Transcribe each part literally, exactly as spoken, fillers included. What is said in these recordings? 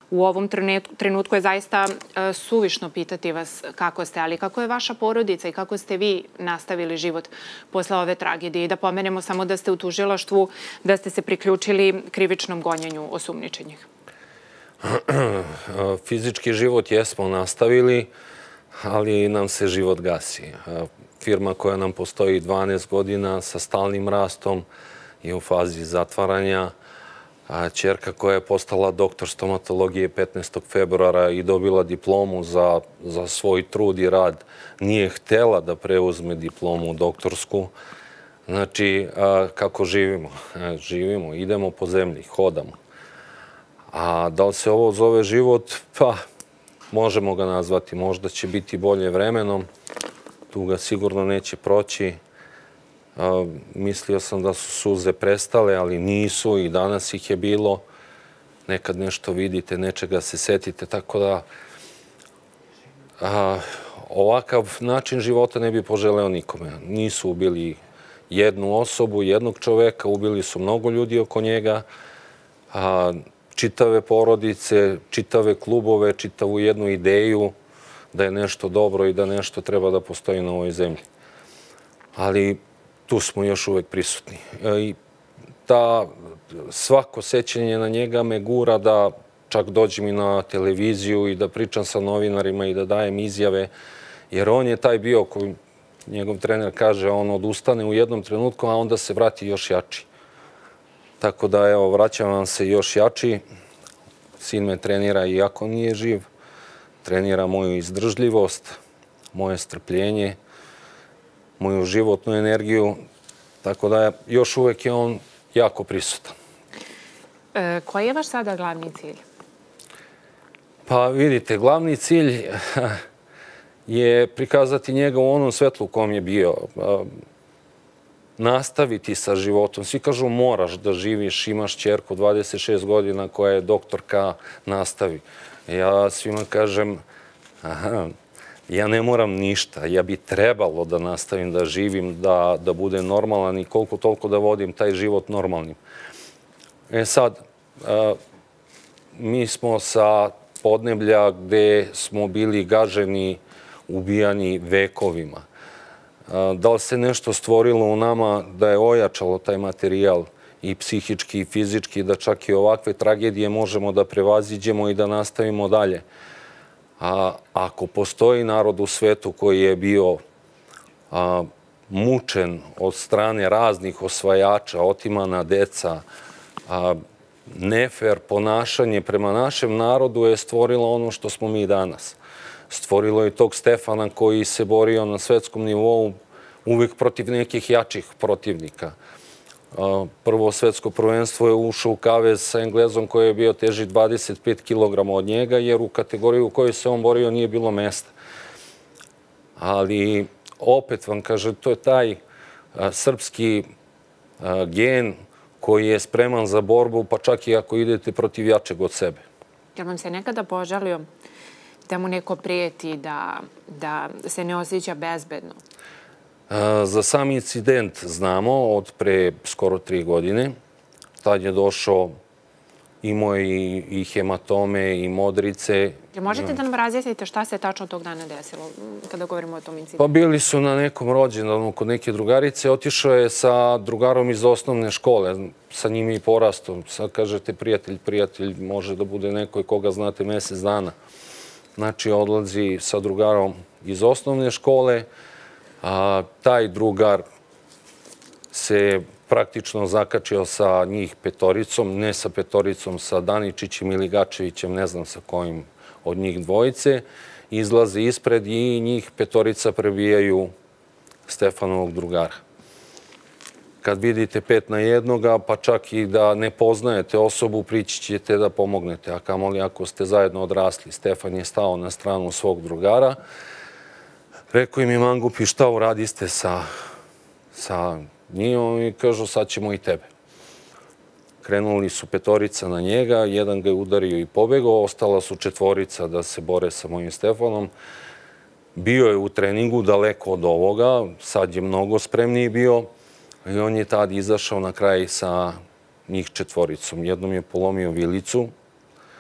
U ovom trenutku je zaista suvišno pitati vas kako ste, ali kako je vaša porodica i kako ste vi nastavili život posle ove tragedije? I da pomenemo samo da ste u tužilaštvu, da ste se priključili krivičnom gonjenju osumnjičenih. Fizički život jesmo nastavili, ali nam se život gasi. Firma koja nam postoji dvanaest godina sa stalnim rastom je u fazi zatvaranja. Ćerka koja je postala doktor stomatologije petnaestog februara i dobila diplomu za svoj trud i rad, nije htela da preuzme diplomu doktorsku. Znači, kako živimo? Živimo, idemo po zemlji, hodamo. A da li se ovo zove život? Pa, možemo ga nazvati. Možda će biti bolje vremenom. Tu ga sigurno neće proći. Mislio sam da su suze prestale, ali nisu i danas ih je bilo. Nekad nešto vidite, nečega se setite, tako da ovakav način života ne bi poželeo nikome. Nisu ubili jednu osobu, jednog čoveka, ubili su mnogo ljudi oko njega, čitave porodice, čitave klubove, čitavu jednu ideju da je nešto dobro i da nešto treba da postoji na ovoj zemlji. Ali tu smo još uvek prisutni. I ta svako sećanje na njega me gura da čak dođem i na televiziju i da pričam sa novinarima i da dajem izjave, jer on je taj bio koji, njegov trener kaže, on odustane u jednom trenutku, a onda se vrati još jači. Tako da, evo, vraćam vam se još jači. Sin me trenira iako nije živ. Trenira moju izdržljivost, moje strpljenje, moju životnu energiju. Tako da, još uvek je on jako prisutan. Koji je vaš sada glavni cilj? Pa vidite, glavni cilj je prikazati njega u onom svetlu u kom je bio. Nastaviti sa životom. Svi kažu moraš da živiš, imaš ćerku dvadeset šest godina koja je doktorka, nastavi. Ja svima kažem, aha, ja ne moram ništa. Ja bi trebalo da nastavim da živim, da budem normalan i koliko toliko da vodim taj život normalnim. E sad, mi smo sa podneblja gde smo bili gaženi, ubijani vekovima. Da li se nešto stvorilo u nama da je ojačalo taj materijal i psihički i fizički, da čak i ovakve tragedije možemo da prevaziđemo i da nastavimo dalje. A ako postoji narod u svetu koji je bio mučen od strane raznih osvajača, otimana deca, nefer ponašanje prema našem narodu je stvorilo ono što smo mi danas. Stvorilo je tog Stefana koji se borio na svetskom nivou uvijek protiv nekih jačih protivnika. Prvo svetsko prvenstvo je ušao u kavez sa Englezom koji je bio teži dvadeset pet kilograma od njega, jer u kategoriju u kojoj se on borio nije bilo mesta. Ali opet vam kaže, to je taj srpski gen koji je spreman za borbu, pa čak i ako idete protiv jačeg od sebe. Jel vam se nekada požalio da mu neko prijeti, da se ne osjeća bezbedno? Za sam incident znamo od pre skoro tri godine. Tad je došao, imao je i hematome i modrice. Možete da nam razjasnite šta se tačno tog dana desilo kada govorimo o tom incidentu? Pa bili su na nekom rođendanu kod neke drugarice. Otišao je sa drugarom iz osnovne škole. Sa njim i porastom. Sad kažete prijatelj, prijatelj može da bude neko koga znate mesec dana. Znači, odlazi sa drugarom iz osnovne škole. Taj drugar se praktično zakačio sa njih petoricom, ne sa petoricom, sa Daničićem ili Gačevićem, ne znam sa kojim od njih dvojice. Izlaze ispred i njih petorica prebijaju Stefanovog drugara. Kad vidite pet na jednoga, pa čak i da ne poznajete osobu, prići ćete da pomognete. A kamoli ako ste zajedno odrasli. Stefan je stao na stranu svog drugara. Rekao im je mangupi, šta uradiste sa njim? I kažu, sad ćemo i tebe. Krenuli su petorica na njega, jedan ga je udario i pobegao, ostala su četvorica da se bore sa mojim Stefanom. Bio je u treningu daleko od ovoga, sad je mnogo spremniji bio i on je tad izašao na kraj sa njih četvoricom. Jednom je polomio vilicu,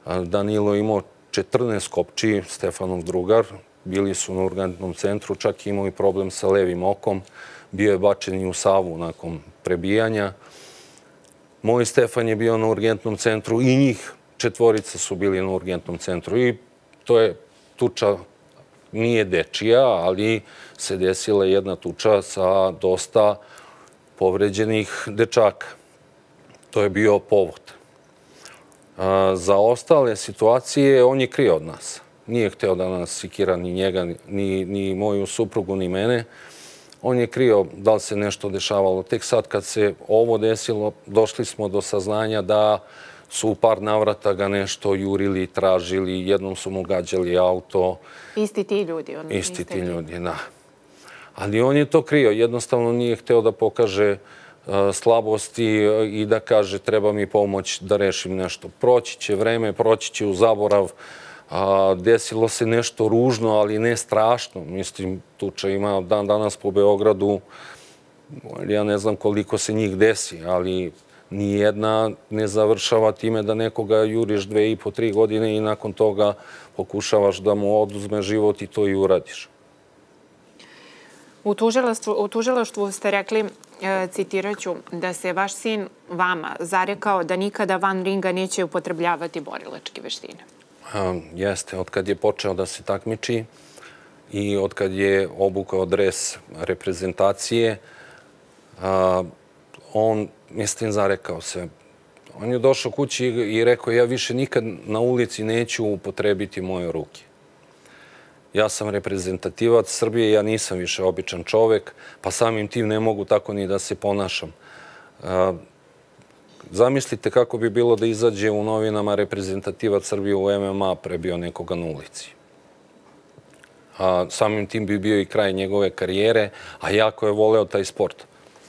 Danilo imao četrnaest kopči, Stefanov drugar. Bili su na urgentnom centru, čak imao i problem sa levim okom. Bio je bačen i u Savu nakon prebijanja. Moj Stefan je bio na urgentnom centru i njih četvorica su bili na urgentnom centru. I to je tuča, nije dečija, ali se desila jedna tuča sa dosta povređenih dečaka. To je bio povod. Za ostale situacije on je krio od nas. Nije hteo da nas sikira ni njega, ni moju suprugu, ni mene. On je krio da li se nešto dešavalo. Tek sad kad se ovo desilo, došli smo do saznanja da su u par navrata ga nešto jurili, tražili, jednom su mu gađali auto. Isti ti ljudi? Isti ti ljudi, da. Ali on je to krio. Jednostavno nije hteo da pokaže slabosti i da kaže treba mi pomoć da rešim nešto. Proći će vreme, proći će u zaborav. Desilo se nešto ružno, ali ne strašno. Mislim, tuča ima dan danas po Beogradu. Ja ne znam koliko se njih desi, ali nijedna ne završava time da nekoga juriš dve i po, tri godine i nakon toga pokušavaš da mu oduzme život i to i uradiš. U tužilaštvu ste rekli, citirat ću, da se vaš sin vama zarekao da nikada van ringa neće upotrebljavati borilačke veštine. Jeste, od kad je počeo da se takmiči i od kad je obukao dres reprezentacije, on, mislim, zarekao se. On je došao kući i rekao, ja više nikad na ulici neću upotrebiti moje ruke. Ja sam reprezentativac Srbije, ja nisam više običan čovek, pa samim tim ne mogu tako ni da se ponašam. Zamislite kako bi bilo da izađe u novinama reprezentativac Srbije u M M A prebio nekoga na ulici. Samim tim bi bio i kraj njegove karijere, a jako je voleo taj sport.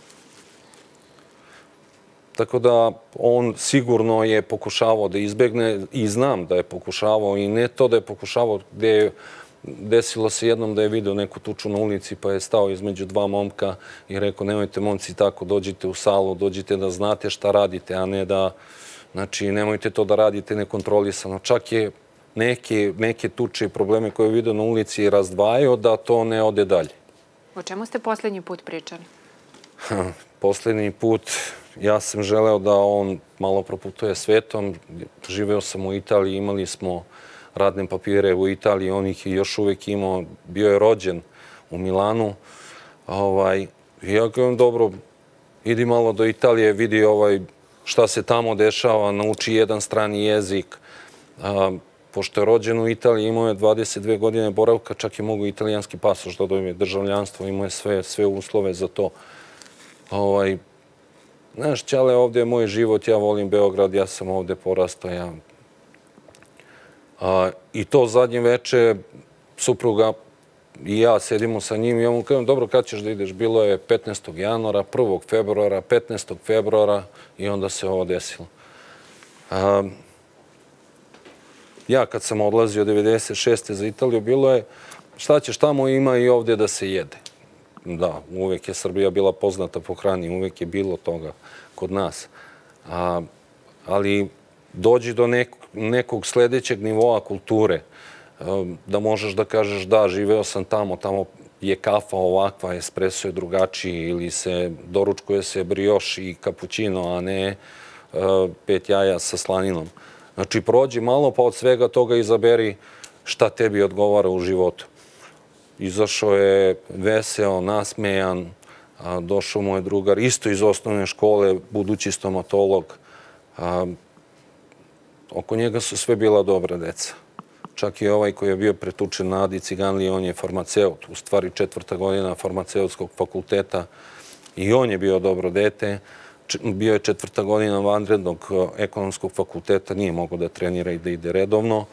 Tako da on sigurno je pokušavao da izbegne i znam da je pokušavao i ne to da je pokušavao, gde je desilo se jednom da je vidio neku tuču na ulici pa je stao između dva momka i rekao nemojte momci tako, dođite u salu, dođite da znate šta radite, a ne da, znači nemojte to da radite nekontrolisano. Čak je neke tuče i probleme koje je vidio na ulici razdvajao da to ne ode dalje. O čemu ste poslednji put pričali? Poslednji put ja sam želeo da on malo proputuje svetom. Živeo sam u Italiji, imali smo radne papire u Italiji, on ih je još uvek imao, bio je rođen u Milanu. Ja kažem, dobro, idi malo do Italije, vidi šta se tamo dešava, nauči jedan strani jezik. Pošto je rođen u Italiji, imao je dvadeset dve godine boravka, čak je mogu italijanski pasoš da dobije državljanstvo, imao je sve uslove za to. Znaš, Ćale, ovdje je moj život, ja volim Beograd, ja sam ovdje porastao. I to zadnje veče supruga i ja sedimo sa njim i ja mu kažem, dobro, kad ćeš da ideš? Bilo je petnaestog januara, prvog februara, petnaestog februara i onda se ovo desilo. Ja kad sam odlazio devedeset šeste za Italiju, bilo je šta ćeš tamo, ima i ovdje da se jede. Da, uvek je Srbija bila poznata po hrani, uvek je bilo toga kod nas. Ali dođi do nekog sledećeg nivoa kulture, da možeš da kažeš da, živeo sam tamo, tamo je kafa ovakva, espresso je drugačiji ili se doručkuje se brioš i kapućino, a ne pet jaja sa slaninom. Znači, prođi malo pa od svega toga izaberi šta tebi odgovara u životu. Izašao je veseo, nasmejan, došao mu je drugar, isto iz osnovne škole, budući stomatolog. Oko njega su sve bila dobra deca. Čak i ovaj koji je bio pretučen na Adi Ciganliji, on je farmaceut, u stvari četvrta godina farmaceutskog fakulteta. I on je bio dobro dete. Bio je četvrta godina vanrednog ekonomskog fakulteta, nije mogao da trenira i da ide redovno.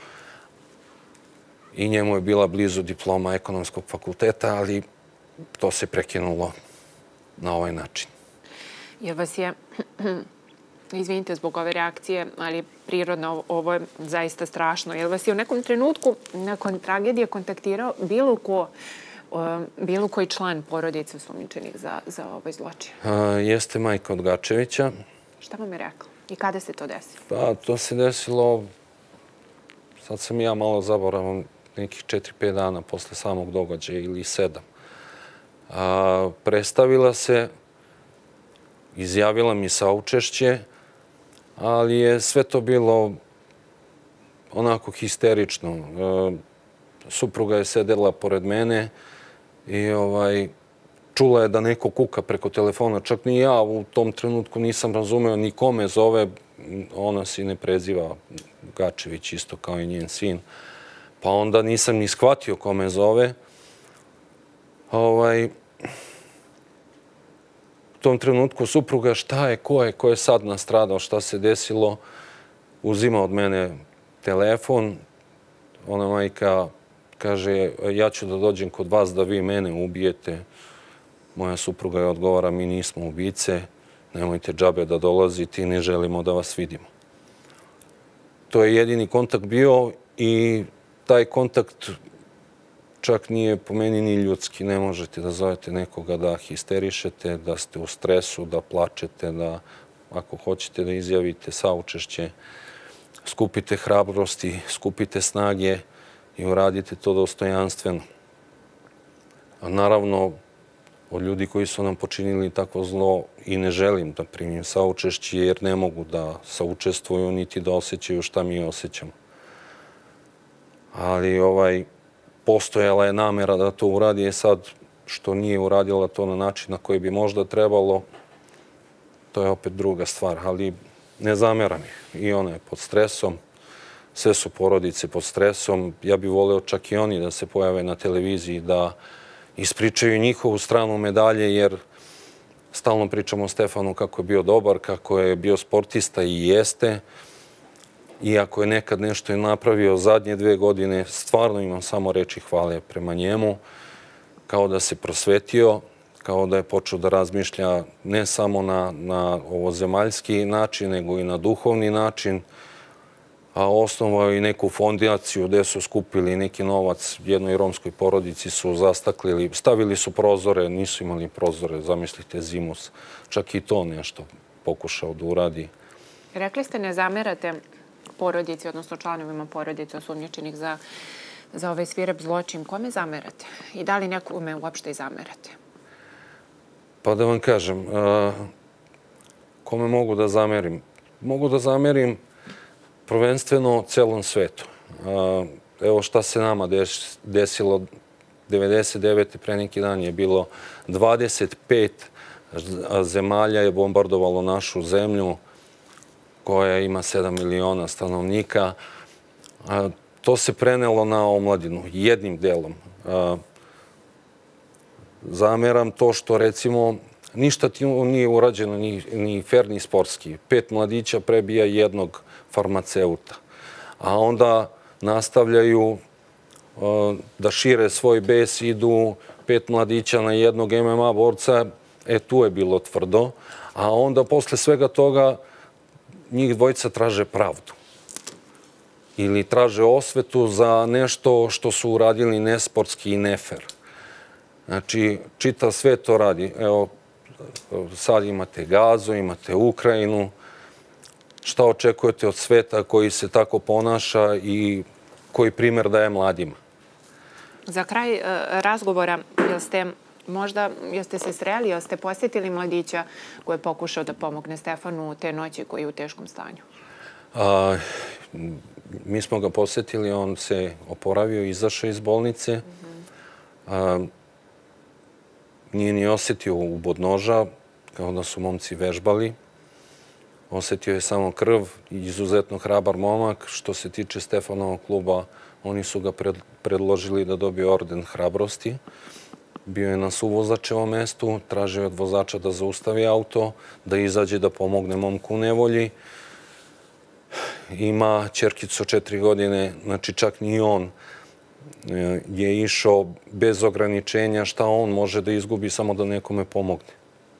I njemu je bila blizu diploma ekonomskog fakulteta, ali to se prekinulo na ovaj način. Jer vas je, izvinite zbog ove reakcije, ali prirodno ovo je zaista strašno, jer vas je u nekom trenutku nakon tragedije kontaktirao bilo ko, bilo koji član porodice osumnjičenih za ovaj zločin? Jeste majka od Gačevića. Šta vam je rekla i kada se to desilo? Pa, to se desilo Sad sam ja malo zaboravan nekih četiri pet dana posle samog događaja ili sedam. Predstavila se, izjavila mi saučešće, ali je sve to bilo onako histerično. Supruga je sedela pored mene i čula je da neko kuka preko telefona. Čak ni ja u tom trenutku nisam razumeo ni kome zove. Ona se ne preziva Gačević, isto kao i njen sin. Pa onda nisam ni shvatio kome zove. U tom trenutku supruga šta je, ko je, ko je sad nastradao, šta se desilo, uzima od mene telefon. Ona majka kaže, ja ću da dođem kod vas da vi mene ubijete. Moja supruga je odgovara, mi nismo ubice, nemojte džabe da dolazite i ne želimo da vas vidimo. To je jedini kontakt bio i taj kontakt čak nije po meni ni ljudski. Ne možete da zovete nekoga da histerišete, da ste u stresu, da plačete, da ako hoćete da izjavite saučešće, skupite hrabrosti, skupite snage i uradite to dostojanstveno. A naravno, od ljudi koji su nam počinili takvo zlo i ne želim da primim saučešće jer ne mogu da saučestvuju niti da osjećaju šta mi osjećamo. Ali postojala je namera da to uradi, je sad što nije uradila to na način na koji bi možda trebalo, to je opet druga stvar, ali ne zameram ih. I ona je pod stresom, sve su porodice pod stresom. Ja bih voleo čak i oni da se pojave na televiziji, da ispričaju njihovu stranu medalje, jer stalno pričamo o Stefanu kako je bio dobar, kako je bio sportista i jeste. Iako je nekad nešto i napravio zadnje dve godine, stvarno imam samo reči hvale prema njemu, kao da se prosvetio, kao da je počeo da razmišlja ne samo na ovozemaljski način, nego i na duhovni način, a osnovao i neku fondaciju gde su skupili neki novac jednoj romskoj porodici, su zastaklili, stavili su prozore, nisu imali prozore, zamislite zimus, čak i to nešto pokušao da uradi. Rekli ste ne zamerate porodici, odnosno članovima porodice osumnjičenih za ovaj svirep zločin. Kome zamerate? I da li nekome uopšte i zamerate? Pa da vam kažem, kome mogu da zamerim? Mogu da zamerim prvenstveno celom svetu. Evo šta se nama desilo devedeset devete pre neki dan je bilo dvadeset pet zemalja je bombardovalo našu zemlju koja ima sedam miliona stanovnika. To se prenelo na omladinu jednim delom. Zameram to što recimo ništa nije urađeno ni fer ni sportski. Pet mladića prebija jednog farmaceuta. A onda nastavljaju da šire svoj bes, idu pet mladića na jednog em em a borca. E, tu je bilo tvrdo. A onda posle svega toga njih dvojica traže pravdu. Ili traže osvetu za nešto što su uradili nesportski i nefer. Znači, čitav svet to radi. Evo, sad imate Gazu, imate Ukrajinu. Šta očekujete od sveta koji se tako ponaša i koji primer daje mladima? Za kraj razgovora, jel ste možda, jeste se sreli, jeste posjetili mladića koji je pokušao da pomogne Stefanu te noći koji je u teškom stanju? Mi smo ga posjetili, on se oporavio, izašao iz bolnice. Nije ni osjetio ubod noža, kao da su momci vežbali. Osjetio je samo krv, izuzetno hrabar momak. Što se tiče Stefanovog kluba, oni su ga predložili da dobije orden hrabrosti. Bio je na suvozačevom mestu, tražio od vozača da zaustavi auto, da izađe da pomogne momku u nevolji. Ima ćerkicu četiri godine, znači čak ni on je išao bez ograničenja šta on može da izgubi samo da nekome pomogne.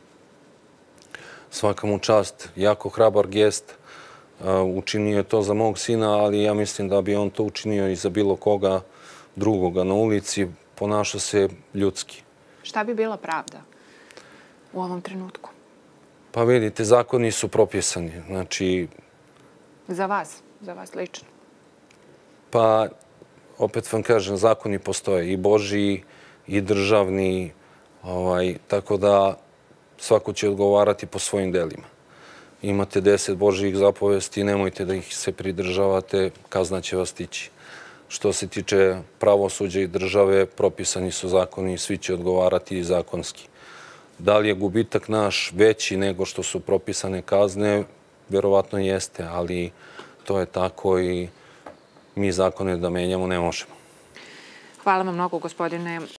Svaka mu čast, jako hrabar gest, učinio je to za mog sina, ali ja mislim da bi on to učinio i za bilo koga drugoga na ulici, ponaša se ljudski. Šta bi bila pravda u ovom trenutku? Pa vidite, zakoni su propisani, znači... Za vas, za vas lično? Pa, opet vam kažem, zakoni postoje i Božji i državni, tako da svako će odgovarati po svojim delima. Imate deset Božjih zapovesti, nemojte da ih se pridržavate, kazna će vas stići. Što se tiče pravosuđa i države, propisani su zakoni i svi će odgovarati zakonski. Da li je gubitak naš veći nego što su propisane kazne? Vjerovatno jeste, ali to je tako i mi zakone da menjamo ne možemo. Hvala vam mnogo, gospodine